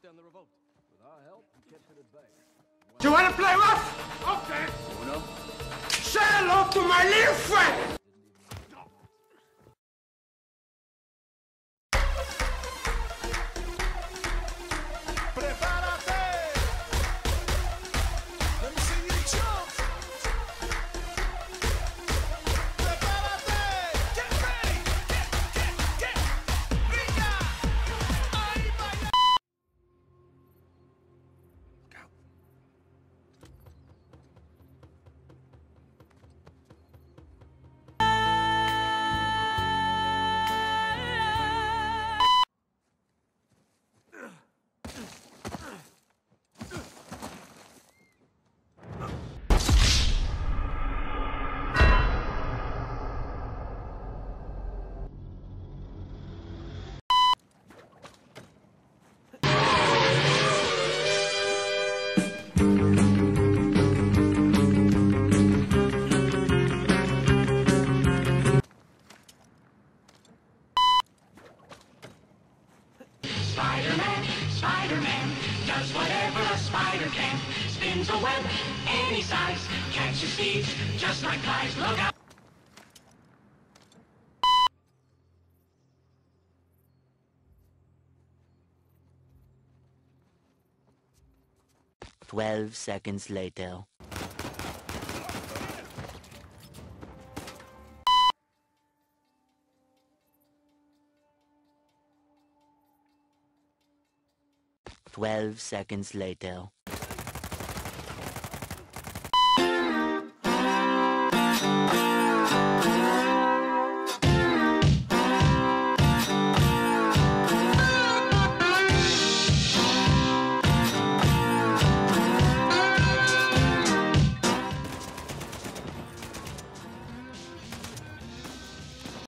down the revolt. With our help, we kept it at bay. Do you want to play rough? Okay. Uno. Say hello to my little friend! Spider-Man does whatever a spider can. Spins a web any size, catches thieves just like flies. Look out! "12 seconds later." "12 seconds later."